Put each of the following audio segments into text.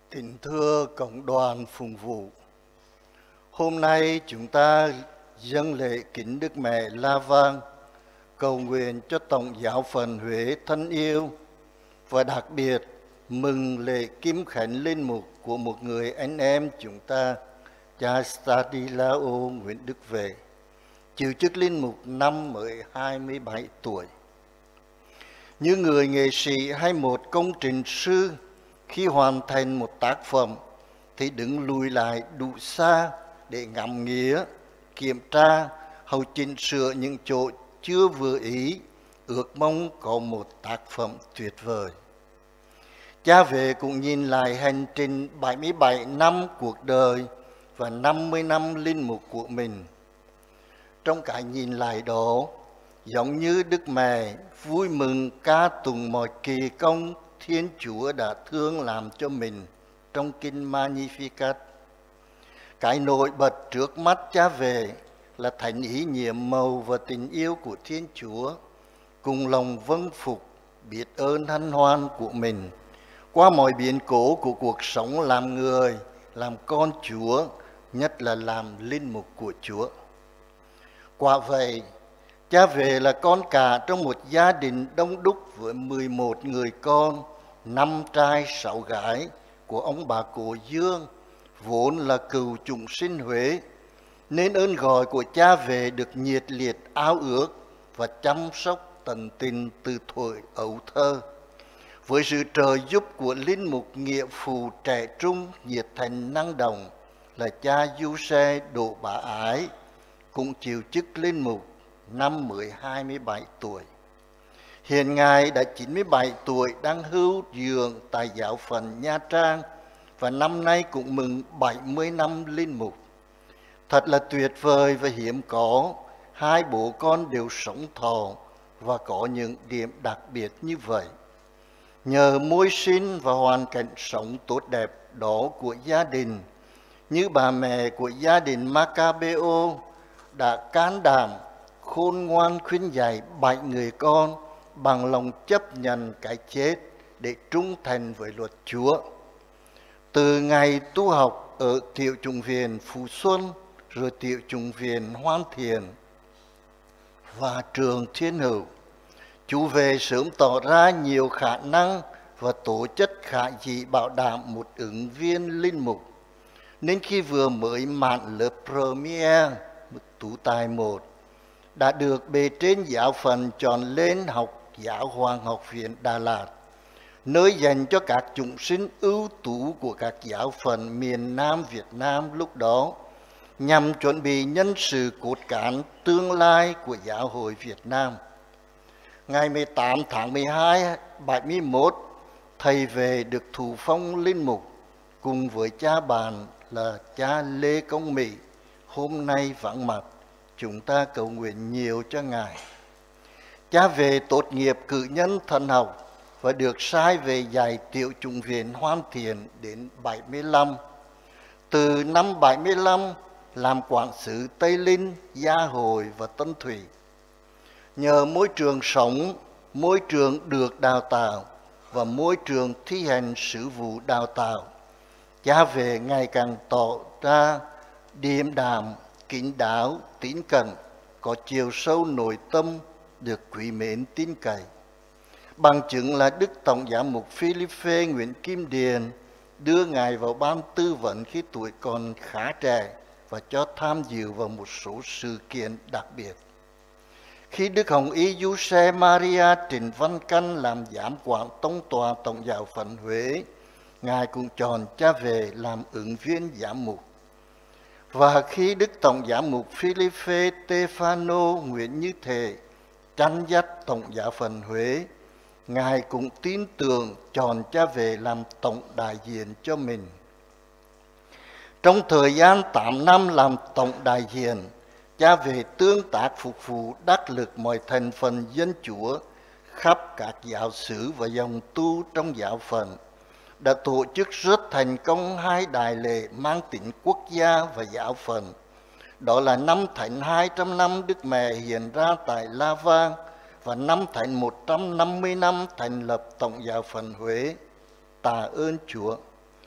Kính thưa cộng đoàn phụng vụ, hôm nay chúng ta dâng lễ kính Đức Mẹ La Vang, cầu nguyện cho Tổng giáo phận Huế thân yêu và đặc biệt mừng lễ kim khánh linh mục của một người anh em chúng ta, cha Stanislao Nguyễn Đức Vệ, chịu chức linh mục năm mới 27 tuổi. Như người nghệ sĩ hay một công trình sư, khi hoàn thành một tác phẩm thì đứng lùi lại đủ xa để ngắm nghía, kiểm tra, hầu chỉnh sửa những chỗ chưa vừa ý, ước mong có một tác phẩm tuyệt vời. Cha Vệ cũng nhìn lại hành trình 77 năm cuộc đời và 50 năm linh mục của mình. Trong cái nhìn lại đó, giống như Đức Mẹ vui mừng ca tụng mọi kỳ công Thiên Chúa đã thương làm cho mình trong kinh Magnificat. Cái nổi bật trước mắt cha Vệ là thánh ý nhiệm màu và tình yêu của Thiên Chúa, cùng lòng vâng phục, biết ơn hân hoan của mình qua mọi biến cố của cuộc sống làm người, làm con Chúa, nhất là làm linh mục của Chúa. Quả vậy, cha Vệ là con cả trong một gia đình đông đúc với 11 người con, 5 trai 6 gái của ông bà Cố Dương, vốn là cựu chúng sinh Huế, nên ơn gọi của cha Vệ được nhiệt liệt ao ước và chăm sóc tận tình từ tuổi ấu thơ. Với sự trợ giúp của linh mục nghĩa phụ trẻ trung, nhiệt thành năng động là cha Giuse Đỗ Bá Ái, cũng chịu chức linh mục năm mới 27 tuổi. Hiện Ngài đã 97 tuổi, đang hưu dưỡng tại giáo phận Nha Trang và năm nay cũng mừng 70 năm linh mục. Thật là tuyệt vời và hiếm có, hai bố con đều sống thọ và có những điểm đặc biệt như vậy. Nhờ môi sinh và hoàn cảnh sống tốt đẹp đó của gia đình, như bà mẹ của gia đình Macabeo đã can đảm, khôn ngoan khuyên dạy 7 người con bằng lòng chấp nhận cái chết để trung thành với luật Chúa. Từ ngày tu học ở Tiểu chủng viện Phú Xuân, rồi Tiểu chủng viện Hoan Thiện và trường Thiên Hữu, chú Vệ sớm tỏ ra nhiều khả năng và tố chất khả dĩ bảo đảm một ứng viên linh mục. Nên khi vừa mới mãn lớp Premier, tú tài 1, đã được bề trên giáo phận chọn lên học Giáo hoàng học viện Đà Lạt, nơi dành cho các chúng sinh ưu tú của các giáo phận miền Nam Việt Nam lúc đó, nhằm chuẩn bị nhân sự cốt cán tương lai của Giáo hội Việt Nam. Ngày 18 tháng 12, 71, thầy Vệ được thụ phong linh mục cùng với cha bạn là cha Lê Công Mỹ, hôm nay vắng mặt. Chúng ta cầu nguyện nhiều cho Ngài. Cha Vệ tốt nghiệp cử nhân thần học và được sai về dạy Tiểu chủng viện Hoan Thiện đến 75. Từ năm 75 làm quản sứ Tây Linh, Gia Hội và Tân Thủy. Nhờ môi trường sống, môi trường được đào tạo và môi trường thi hành sứ vụ đào tạo, cha Vệ ngày càng tỏ ra điềm đạm, kín đáo, tín cẩn, có chiều sâu nội tâm, được quý mến tin cậy. Bằng chứng là Đức Tổng giám mục Philippe Nguyễn Kim Điền đưa Ngài vào ban tư vấn khi tuổi còn khá trẻ và cho tham dự vào một số sự kiện đặc biệt. Khi Đức Hồng Y Giuse Maria Trịnh Văn Căn làm giám quản tông tòa Tổng giáo phận Huế, Ngài cũng chọn cha Vệ làm ứng viên giám mục. Và khi Đức Tổng giám mục Philippe Stefano Nguyễn Như Thể chăn dắt Tổng giáo phận Huế, Ngài cũng tin tưởng chọn cha Vệ làm tổng đại diện cho mình. Trong thời gian 8 năm làm tổng đại diện, cha Vệ tương tác phục vụ đắc lực mọi thành phần dân Chúa khắp các giáo xứ và dòng tu trong giáo phận, đã tổ chức rất thành công 2 đại lễ mang tính quốc gia và giáo phận. Đó là năm Thánh 200 năm Đức Mẹ hiện ra tại La Vang và năm Thánh 150 năm thành lập Tổng giáo phận Huế. Tạ ơn Chúa!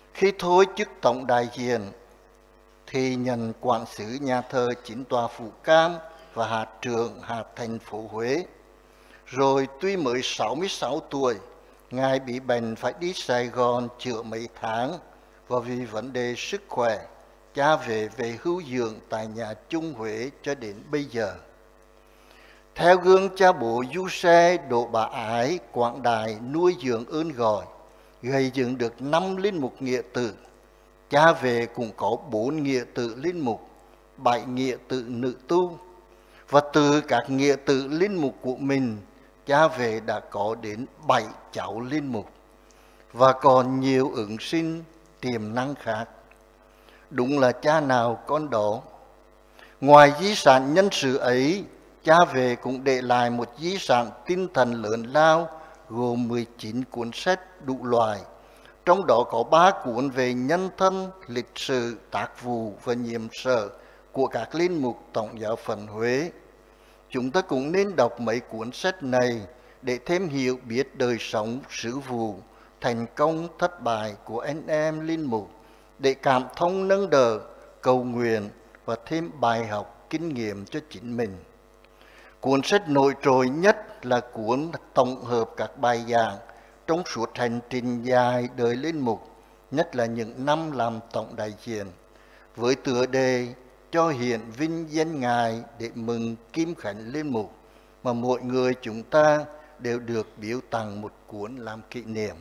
Khi thôi chức tổng đại diện thì nhận quản sứ nhà thờ Chính tòa Phủ Cam và hạt trưởng hạt thành phố Huế. Rồi tuy mới 66 tuổi, Ngài bị bệnh phải đi Sài Gòn chữa mấy tháng, và vì vấn đề sức khỏe, cha về hưu dưỡng tại nhà chung Huế cho đến bây giờ. Theo gương cha bố Du Xe Đỗ Bá Ái, Quảng Đại nuôi dưỡng ơn gọi, gây dựng được 5 linh mục nghĩa tử. Cha về cũng có 4 nghĩa tử linh mục, 7 nghĩa tử nữ tu. Và từ các nghĩa tử linh mục của mình, cha về đã có đến 7 cháu linh mục, và còn nhiều ứng sinh tiềm năng khác. Đúng là cha nào con đó. Ngoài di sản nhân sự ấy, cha về cũng để lại một di sản tinh thần lớn lao gồm 19 cuốn sách đủ loại. Trong đó có 3 cuốn về nhân thân, lịch sử, tác vụ và nhiệm sở của các linh mục Tổng giáo phận Huế. Chúng ta cũng nên đọc mấy cuốn sách này để thêm hiểu biết đời sống, sứ vụ, thành công, thất bại của anh em linh mục, để cảm thông nâng đỡ, cầu nguyện và thêm bài học, kinh nghiệm cho chính mình. Cuốn sách nổi trội nhất là cuốn tổng hợp các bài giảng trong suốt hành trình dài đời linh mục, nhất là những năm làm tổng đại diện, với tựa đề cho hiện vinh danh Ngài để mừng Kim Khánh linh mục, mà mỗi người chúng ta đều được biếu tặng một cuốn làm kỷ niệm.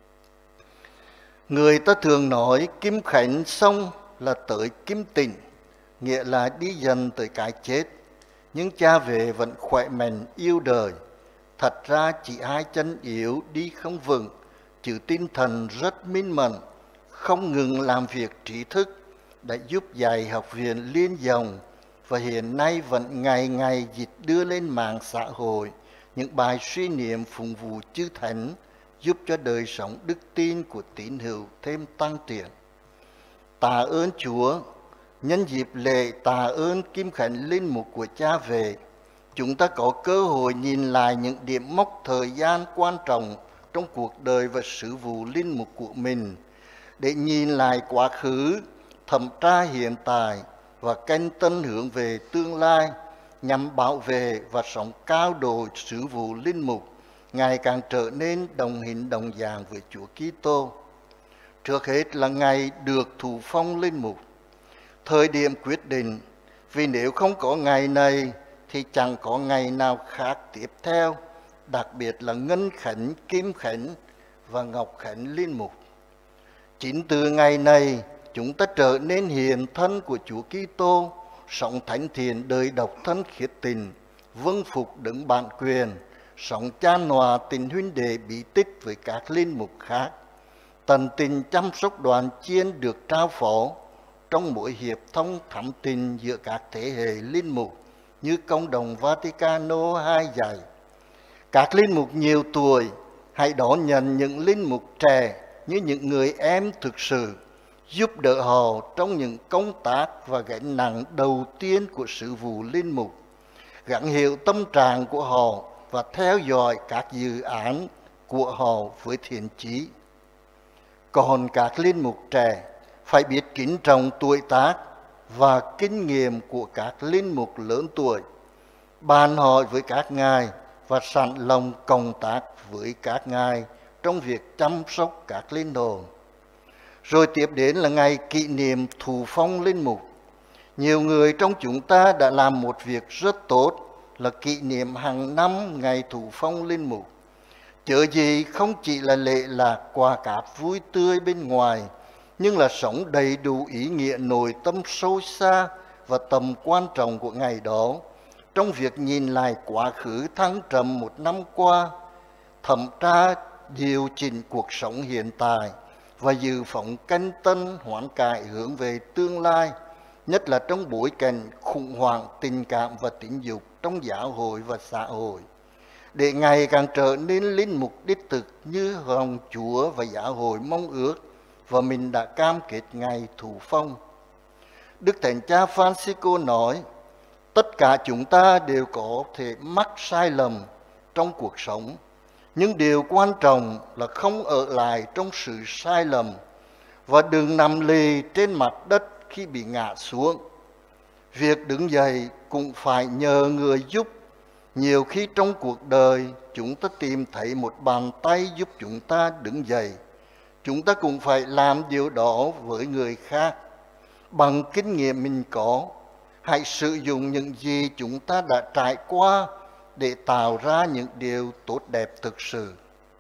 Người ta thường nói Kim Khánh xong là tới Kim Tịnh, nghĩa là đi dần tới cái chết. Nhưng cha về vẫn khỏe mạnh yêu đời. Thật ra chỉ 2 chân yếu đi không vững, chứ tinh thần rất minh mẫn, không ngừng làm việc trí thức, đã giúp dạy học viện Liên Dòng, và hiện nay vẫn ngày ngày dịch đưa lên mạng xã hội những bài suy niệm phụng vụ chư thánh, giúp cho đời sống đức tin của tín hữu thêm tăng triển. Tạ ơn Chúa. Nhân dịp lễ tạ ơn Kim Khánh linh mục của cha về, chúng ta có cơ hội nhìn lại những điểm mốc thời gian quan trọng trong cuộc đời và sứ vụ linh mục của mình, để nhìn lại quá khứ, thẩm tra hiện tại và canh tân hướng về tương lai, nhằm bảo vệ và sống cao độ sứ vụ linh mục, ngày càng trở nên đồng hình đồng dạng với Chúa Kitô. Trước hết là ngày được thụ phong linh mục, thời điểm quyết định, vì nếu không có ngày này thì chẳng có ngày nào khác tiếp theo, đặc biệt là Ngân Khánh, Kim Khánh và Ngọc Khánh linh mục. Chính từ ngày này, chúng ta trở nên hiện thân của Chúa Kitô, sống thánh thiện đời độc thân khiết tình, vâng phục đấng bản quyền, sống chan hòa tình huynh đệ bí tích với các linh mục khác, tận tình chăm sóc đoàn chiên được trao phó trong mỗi hiệp thông thắm tình giữa các thế hệ linh mục, như Công đồng Vaticano II dạy. Các linh mục nhiều tuổi hãy đón nhận những linh mục trẻ như những người em thực sự, giúp đỡ họ trong những công tác và gánh nặng đầu tiên của sứ vụ linh mục, gắn hiểu tâm trạng của họ và theo dõi các dự án của họ với thiện chí. Còn các linh mục trẻ phải biết kính trọng tuổi tác và kinh nghiệm của các linh mục lớn tuổi, bàn hỏi với các ngài và sẵn lòng cộng tác với các ngài trong việc chăm sóc các linh hồn. Rồi tiếp đến là ngày kỷ niệm thụ phong linh mục. Nhiều người trong chúng ta đã làm một việc rất tốt là kỷ niệm hàng năm ngày thụ phong linh mục. Chớ gì không chỉ là lễ lạc quà cáp vui tươi bên ngoài, nhưng là sống đầy đủ ý nghĩa nội tâm sâu xa và tầm quan trọng của ngày đó, trong việc nhìn lại quá khứ thăng trầm một năm qua, thẩm tra điều chỉnh cuộc sống hiện tại và dự phóng canh tân hoán cải hướng về tương lai, nhất là trong bối cảnh khủng hoảng tình cảm và tình dục trong giáo hội và xã hội, để ngày càng trở nên linh mục đích thực như hồng Chúa và giáo hội mong ước và mình đã cam kết ngày thụ phong. Đức Thánh Cha Francisco nói, tất cả chúng ta đều có thể mắc sai lầm trong cuộc sống, nhưng điều quan trọng là không ở lại trong sự sai lầm và đừng nằm lì trên mặt đất khi bị ngã xuống. Việc đứng dậy cũng phải nhờ người giúp. Nhiều khi trong cuộc đời chúng ta tìm thấy một bàn tay giúp chúng ta đứng dậy. Chúng ta cũng phải làm điều đó với người khác. Bằng kinh nghiệm mình có, hãy sử dụng những gì chúng ta đã trải qua để tạo ra những điều tốt đẹp thực sự.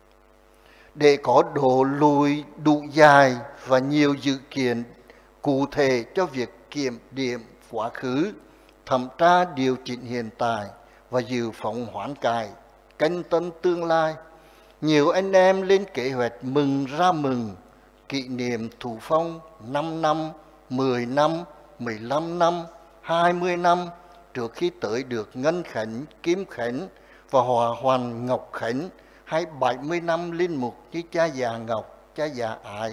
Để có độ lùi đủ dài và nhiều dự kiến cụ thể cho việc kiểm điểm quá khứ, thẩm tra điều chỉnh hiện tại và dự phòng hoán cải, canh tân tương lai. Nhiều anh em lên kế hoạch mừng ra mừng, kỷ niệm Thủ Phong 5 năm, 10 năm, 15 năm, 20 năm trước khi tới được Ngân Khánh, Kim Khánh và Hòa Hoàn Ngọc Khánh, hay 70 năm linh mục như cha già Ngọc, cha già Ái.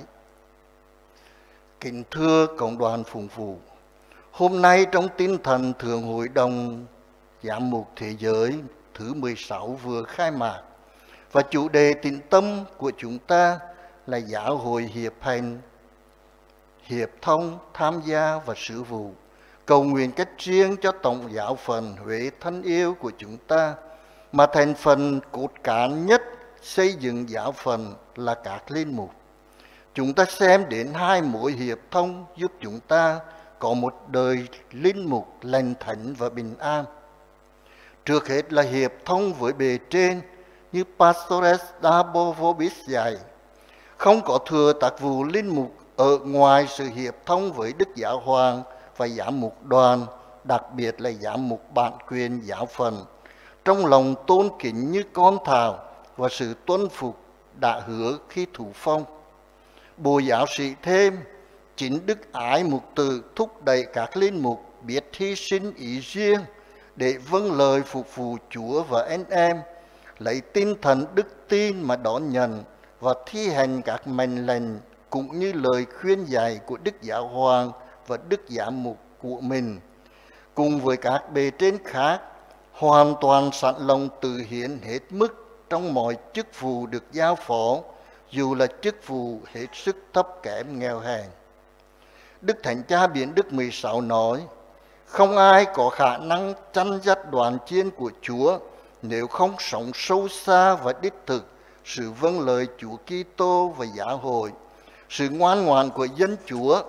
Kính thưa Cộng đoàn Phụng vụ, hôm nay trong tinh thần Thượng Hội đồng Giám mục Thế giới thứ 16 vừa khai mạc, và chủ đề tĩnh tâm của chúng ta là Giáo hội hiệp hành, hiệp thông, tham gia và sự vụ, cầu nguyện cách riêng cho Tổng giáo phận Huế thân yêu của chúng ta, mà thành phần cốt cán nhất xây dựng giáo phận là các linh mục. Chúng ta xem đến hai mối hiệp thông giúp chúng ta có một đời linh mục lành thánh và bình an. Trước hết là hiệp thông với bề trên, như Pastores Dabovobis dạy, không có thừa tác vụ linh mục ở ngoài sự hiệp thông với Đức Giáo Hoàng và giám mục đoàn, đặc biệt là giám mục bản quyền giáo phận, trong lòng tôn kính như con thảo và sự tuân phục đã hứa khi thủ phong. Bộ giáo sĩ thêm, chính Đức Ái Mục Tử thúc đẩy các linh mục biết hy sinh ý riêng để vâng lời phục vụ Chúa và anh em, lấy tinh thần đức tin mà đón nhận và thi hành các mệnh lệnh cũng như lời khuyên dạy của Đức Giáo Hoàng và Đức Giám mục của mình. Cùng với các bề trên khác, hoàn toàn sẵn lòng tự hiến hết mức trong mọi chức vụ được giao phó, dù là chức vụ hết sức thấp kém nghèo hèn. Đức Thánh Cha Biển Đức 16 nói, không ai có khả năng chăn dắt đoàn chiên của Chúa nếu không sống sâu xa và đích thực sự vâng lời Chúa Kitô và giáo hội. Sự ngoan ngoãn của dân Chúa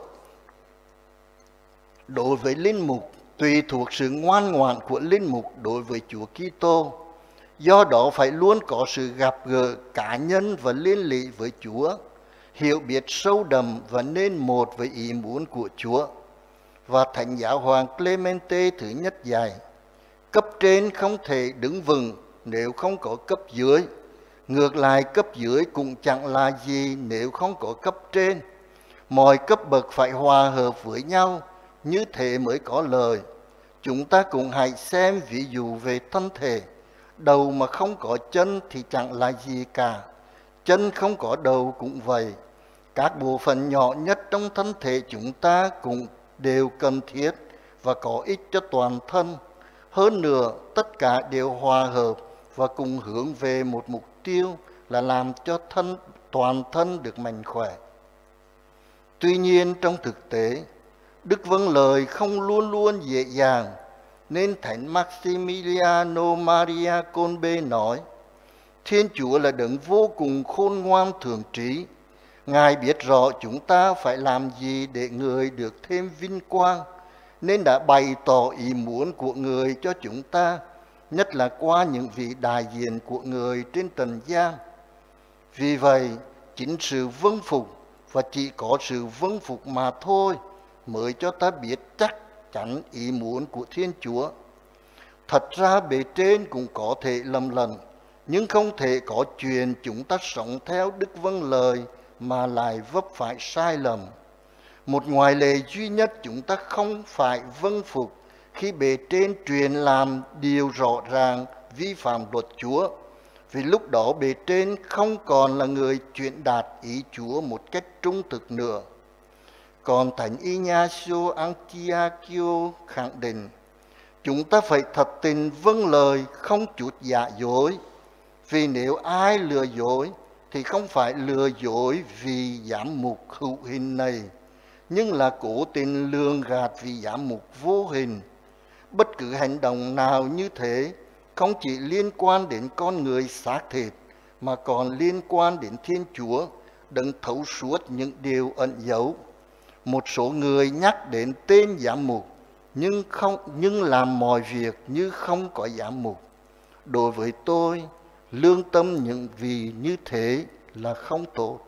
đối với linh mục tùy thuộc sự ngoan ngoãn của linh mục đối với Chúa Kitô. Do đó phải luôn có sự gặp gỡ cá nhân và liên lụy với Chúa, hiểu biết sâu đậm và nên một với ý muốn của Chúa. Và Thánh Giáo Hoàng Clemente thứ nhất dạy, cấp trên không thể đứng vững nếu không có cấp dưới. Ngược lại, cấp dưới cũng chẳng là gì nếu không có cấp trên. Mọi cấp bậc phải hòa hợp với nhau, như thế mới có lời. Chúng ta cũng hãy xem ví dụ về thân thể. Đầu mà không có chân thì chẳng là gì cả. Chân không có đầu cũng vậy. Các bộ phận nhỏ nhất trong thân thể chúng ta cũng đều cần thiết và có ích cho toàn thân. Hơn nữa, tất cả đều hòa hợp và cùng hướng về một mục tiêu là làm cho toàn thân được mạnh khỏe. Tuy nhiên, trong thực tế, đức vâng lời không luôn luôn dễ dàng, nên Thánh Maximiliano Maria Kolbe nói, Thiên Chúa là đấng vô cùng khôn ngoan thường trí. Ngài biết rõ chúng ta phải làm gì để người được thêm vinh quang, nên đã bày tỏ ý muốn của người cho chúng ta, nhất là qua những vị đại diện của người trên trần gian. Vì vậy, chính sự vâng phục và chỉ có sự vâng phục mà thôi mới cho ta biết chắc chắn ý muốn của Thiên Chúa. Thật ra bề trên cũng có thể lầm lẫn, nhưng không thể có chuyện chúng ta sống theo đức vâng lời mà lại vấp phải sai lầm. Một ngoại lệ duy nhất chúng ta không phải vâng phục khi bề trên truyền làm điều rõ ràng vi phạm luật Chúa, vì lúc đó bề trên không còn là người truyền đạt ý Chúa một cách trung thực nữa. Còn Thánh Ignacio Antioquio khẳng định, chúng ta phải thật tình vâng lời không chút giả dối, vì nếu ai lừa dối thì không phải lừa dối vì giám mục hữu hình này, nhưng là cố tình lường gạt vì giám mục vô hình. Bất cứ hành động nào như thế không chỉ liên quan đến con người xác thịt, mà còn liên quan đến Thiên Chúa, đấng thấu suốt những điều ẩn giấu. Một số người nhắc đến tên giám mục, nhưng làm mọi việc như không có giám mục. Đối với tôi, lương tâm những vị như thế là không tốt.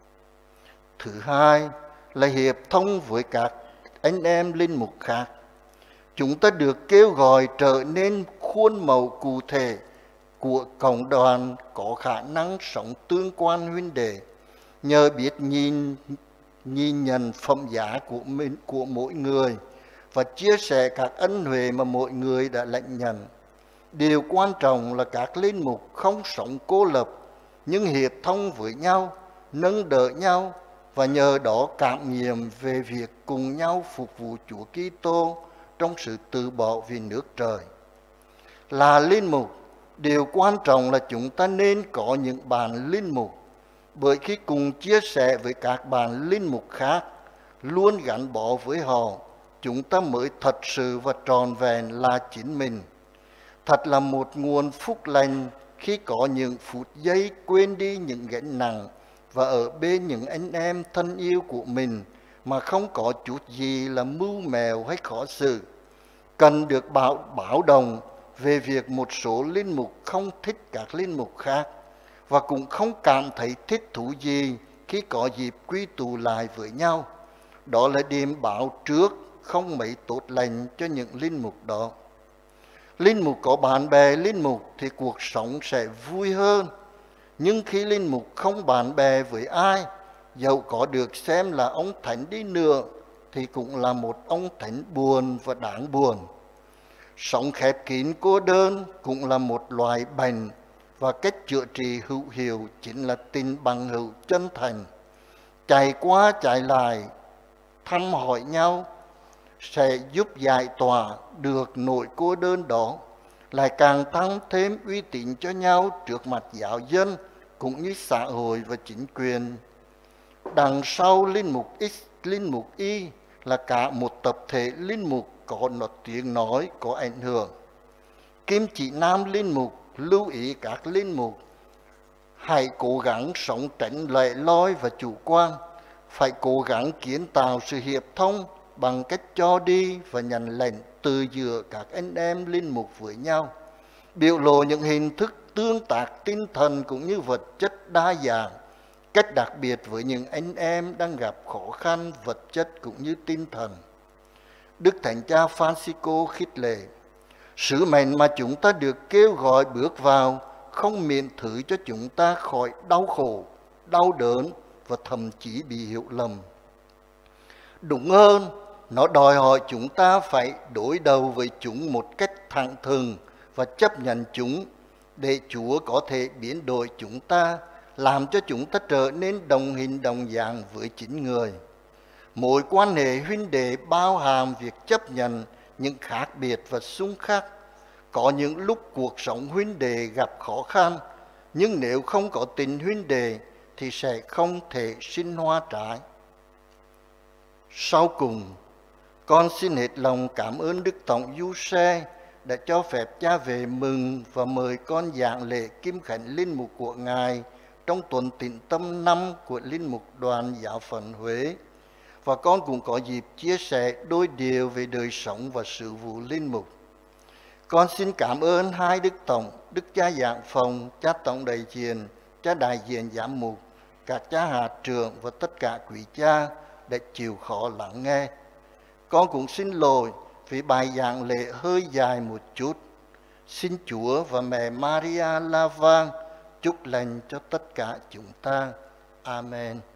Thứ hai là hiệp thông với các anh em linh mục khác. Chúng ta được kêu gọi trở nên khuôn mẫu cụ thể của cộng đoàn có khả năng sống tương quan huynh đệ, nhờ biết nhìn nhận phẩm giá của mỗi người và chia sẻ các ân huệ mà mỗi người đã lãnh nhận. Điều quan trọng là các linh mục không sống cô lập, nhưng hiệp thông với nhau, nâng đỡ nhau và nhờ đó cảm nghiệm về việc cùng nhau phục vụ Chúa Kitô trong sự từ bỏ vì nước trời. Là linh mục, điều quan trọng là chúng ta nên có những bạn linh mục, bởi khi cùng chia sẻ với các bạn linh mục khác, luôn gắn bó với họ, chúng ta mới thật sự và trọn vẹn là chính mình. Thật là một nguồn phúc lành khi có những phút giây quên đi những gánh nặng và ở bên những anh em thân yêu của mình mà không có chút gì là mưu mèo hay khó xử. Cần được báo động về việc một số linh mục không thích các linh mục khác và cũng không cảm thấy thích thú gì khi có dịp quy tụ lại với nhau. Đó là điểm báo trước không mấy tốt lành cho những linh mục đó. Linh mục có bạn bè linh mục thì cuộc sống sẽ vui hơn. Nhưng khi linh mục không bạn bè với ai, dẫu có được xem là ông thánh đi nữa, thì cũng là một ông thánh buồn và đáng buồn. Sống khép kín cô đơn cũng là một loại bệnh, và cách chữa trị hữu hiệu chính là tình bằng hữu chân thành. Chạy qua chạy lại, thăm hỏi nhau sẽ giúp giải tỏa được nỗi cô đơn đó, lại càng tăng thêm uy tín cho nhau trước mặt giáo dân cũng như xã hội và chính quyền. Đằng sau linh mục X, linh mục Y là cả một tập thể linh mục có tiếng nói, có ảnh hưởng. Kim chỉ nam linh mục lưu ý các linh mục hãy cố gắng sống tránh lẻ loi và chủ quan, phải cố gắng kiến tạo sự hiệp thông bằng cách cho đi và nhận lệnh từ giữa các anh em linh mục với nhau, biểu lộ những hình thức tương tác tinh thần cũng như vật chất đa dạng, cách đặc biệt với những anh em đang gặp khó khăn vật chất cũng như tinh thần. Đức Thánh Cha Francisco khích lệ, sứ mệnh mà chúng ta được kêu gọi bước vào không miễn thứ cho chúng ta khỏi đau khổ, đau đớn và thậm chí bị hiểu lầm. Đúng hơn, nó đòi hỏi chúng ta phải đối đầu với chúng một cách thẳng thừng và chấp nhận chúng để Chúa có thể biến đổi chúng ta, làm cho chúng ta trở nên đồng hình đồng dạng với chính người. Mối quan hệ huynh đệ bao hàm việc chấp nhận những khác biệt và xung khắc. Có những lúc cuộc sống huynh đệ gặp khó khăn, nhưng nếu không có tình huynh đệ thì sẽ không thể sinh hoa trái. Sau cùng, con xin hết lòng cảm ơn Đức Tổng Giuse đã cho phép cha về mừng và mời con giảng lễ Kim Khánh Linh Mục của Ngài trong tuần tĩnh tâm năm của Linh Mục Đoàn Giáo phận Huế. Và con cũng có dịp chia sẻ đôi điều về đời sống và sự vụ linh mục. Con xin cảm ơn hai Đức Tổng, Đức cha Giảng phòng, cha Tổng đại diện, cha đại diện giám mục, các cha hạt trưởng và tất cả quý cha đã chịu khó lắng nghe. Con cũng xin lỗi vì bài giảng lễ hơi dài một chút. Xin Chúa và mẹ Maria La Vang chúc lành cho tất cả chúng ta. Amen.